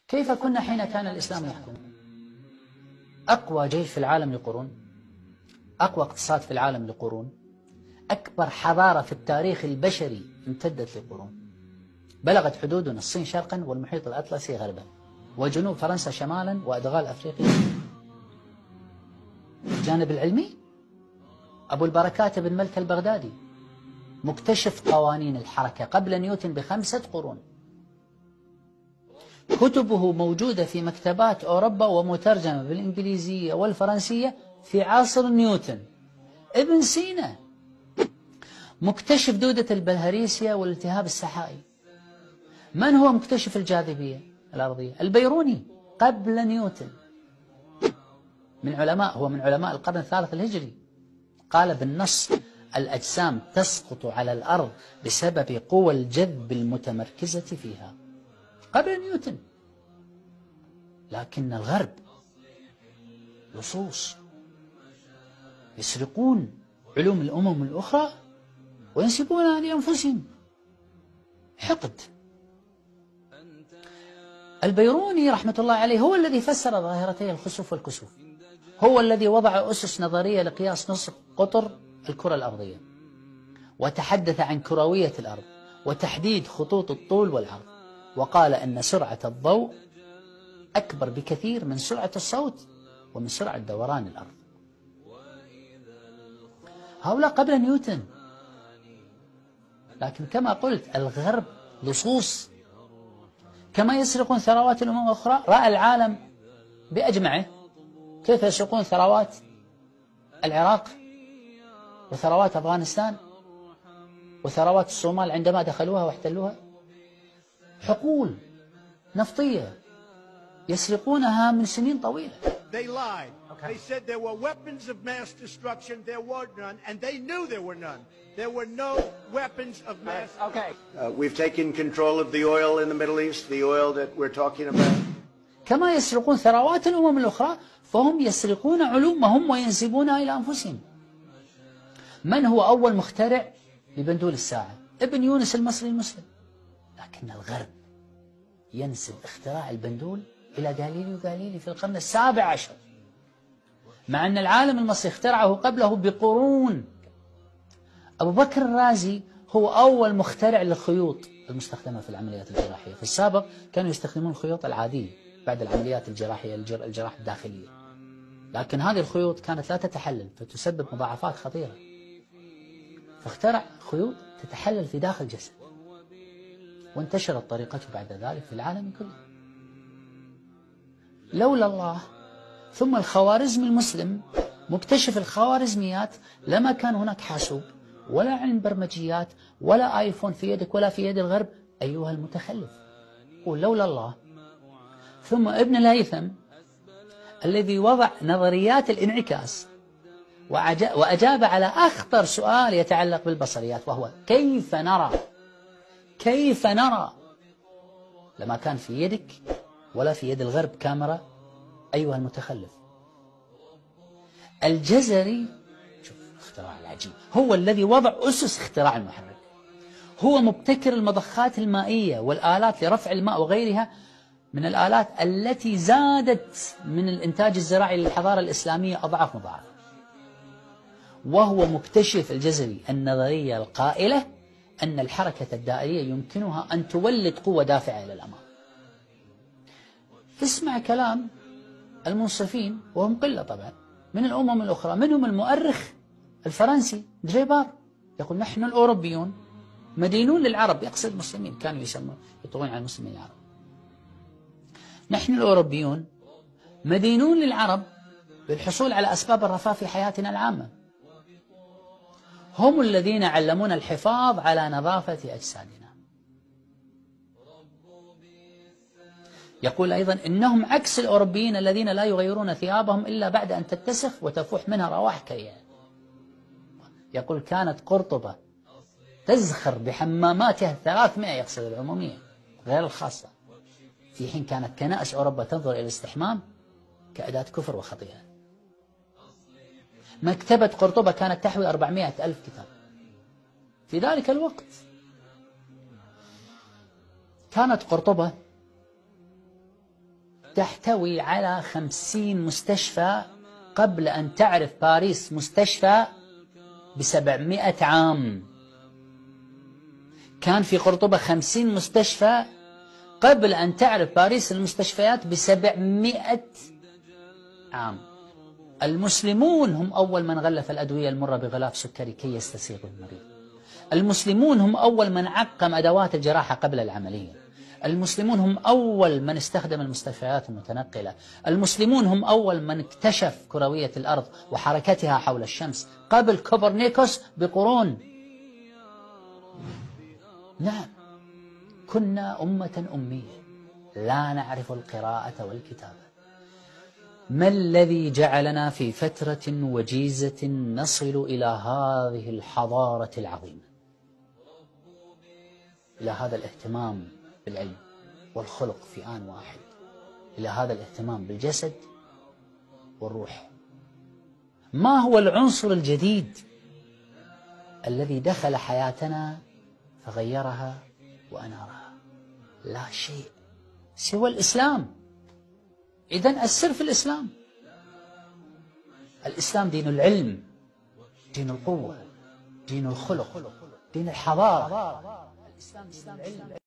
كيف كنا حين كان الإسلام يحكم؟ أقوى جيش في العالم لقرون، أقوى اقتصاد في العالم لقرون، أكبر حضارة في التاريخ البشري امتدت لقرون، بلغت حدودنا الصين شرقا والمحيط الأطلسي غربا، وجنوب فرنسا شمالا، وأدغال أفريقيا. الجانب العلمي، أبو البركات بن ملك البغدادي مكتشف قوانين الحركة قبل نيوتن ب5 قرون، كتبه موجودة في مكتبات أوروبا ومترجمة بالإنجليزية والفرنسية في عصر نيوتن. ابن سينا مكتشف دودة البلهارسيا والالتهاب السحائي. من هو مكتشف الجاذبية الأرضية؟ البيروني قبل نيوتن، هو من علماء القرن الثالث الهجري. قال بالنص: الأجسام تسقط على الأرض بسبب قوى الجذب المتمركزة فيها، قبل نيوتن. لكن الغرب لصوص يسرقون علوم الأمم الأخرى وينسبونها لأنفسهم. حقد. البيروني رحمة الله عليه هو الذي فسر ظاهرتي الخسوف والكسوف، هو الذي وضع أسس نظرية لقياس نصف قطر الكرة الأرضية، وتحدث عن كروية الأرض وتحديد خطوط الطول والعرض، وقال أن سرعة الضوء أكبر بكثير من سرعة الصوت ومن سرعة دوران الأرض. هؤلاء قبل نيوتن. لكن كما قلت الغرب لصوص، كما يسرقون ثروات الأمم الأخرى. رأى العالم بأجمعه كيف يسرقون ثروات العراق وثروات أفغانستان وثروات الصومال عندما دخلوها واحتلوها. حقول نفطية يسرقونها من سنين طويلة. They lied. Okay. They said there were weapons of mass destruction. There were none, and they knew there were none. There were no weapons of mass. Okay. We've taken control of the oil in the Middle East, the oil that we're talking about. كما يسرقون ثروات الأمم الأخرى فهم يسرقون علومهم وينسبونها إلى أنفسهم. من هو أول مخترع لبندول الساعة؟ ابن يونس المصري المسلم. لكن الغرب ينسب اختراع البندول إلى غاليليو في القرن ال17، مع أن العالم المصري اخترعه قبله بقرون. أبو بكر الرازي هو أول مخترع للخيوط المستخدمة في العمليات الجراحية. في السابق كانوا يستخدمون الخيوط العادية بعد العمليات الجراحية، الجراحة الداخلية، لكن هذه الخيوط كانت لا تتحلل فتسبب مضاعفات خطيرة، فاخترع خيوط تتحلل في داخل الجسد، وانتشرت طريقته بعد ذلك في العالم كله. لولا الله ثم الخوارزمي المسلم مكتشف الخوارزميات لما كان هناك حاسوب ولا علم برمجيات ولا آيفون في يدك ولا في يد الغرب أيها المتخلف. ولولا الله ثم ابن الهيثم الذي وضع نظريات الانعكاس وأجاب على أخطر سؤال يتعلق بالبصريات، وهو كيف نرى لما كان في يدك ولا في يد الغرب كاميرا أيها المتخلف. الجزري، شوف الاختراع العجيب، هو الذي وضع أسس اختراع المحرك، هو مبتكر المضخات المائية والآلات لرفع الماء وغيرها من الآلات التي زادت من الإنتاج الزراعي للحضارة الإسلامية أضعاف مضاعفة. وهو مكتشف الجزري النظرية القائلة أن الحركة الدائرية يمكنها أن تولد قوة دافعة إلى الأمام. اسمع كلام المنصفين وهم قلة طبعا من الأمم الأخرى، منهم المؤرخ الفرنسي دريبار، يقول نحن الأوروبيون مدينون للعرب، يقصد المسلمين، كانوا يطلقون على المسلمين العرب. نحن الأوروبيون مدينون للعرب بالحصول على أسباب الرفاه في حياتنا العامة، هم الذين علمونا الحفاظ على نظافة أجسادنا. يقول أيضا إنهم عكس الأوروبيين الذين لا يغيرون ثيابهم إلا بعد أن تتسخ وتفوح منها روائح كريهة. يقول كانت قرطبة تزخر بحماماتها 300، يقصد العمومية غير الخاصة، في حين كانت كنائس أوروبا تنظر إلى الاستحمام كأداة كفر وخطيئة. مكتبة قرطبة كانت تحوي 400,000 كتاب في ذلك الوقت. كانت قرطبة تحتوي على 50 مستشفى قبل أن تعرف باريس مستشفى ب700 عام. كان في قرطبة 50 مستشفى قبل أن تعرف باريس المستشفيات ب700 عام. المسلمون هم أول من غلف الأدوية المرة بغلاف سكري كي يستسيغوا المريض. المسلمون هم أول من عقم أدوات الجراحة قبل العملية. المسلمون هم أول من استخدم المستشفيات المتنقلة. المسلمون هم أول من اكتشف كروية الأرض وحركتها حول الشمس قبل كوبرنيكوس بقرون. نعم، كنا أمة أمية لا نعرف القراءة والكتابة. ما الذي جعلنا في فترة وجيزة نصل إلى هذه الحضارة العظيمة، إلى هذا الاهتمام بالعلم والخلق في آن واحد، إلى هذا الاهتمام بالجسد والروح؟ ما هو العنصر الجديد الذي دخل حياتنا فغيرها وأنارها؟ لا شيء سوى الإسلام. إذن السر في الإسلام. الإسلام دين العلم، دين القوة، دين الخلق، دين الحضارة. الإسلام دين العلم.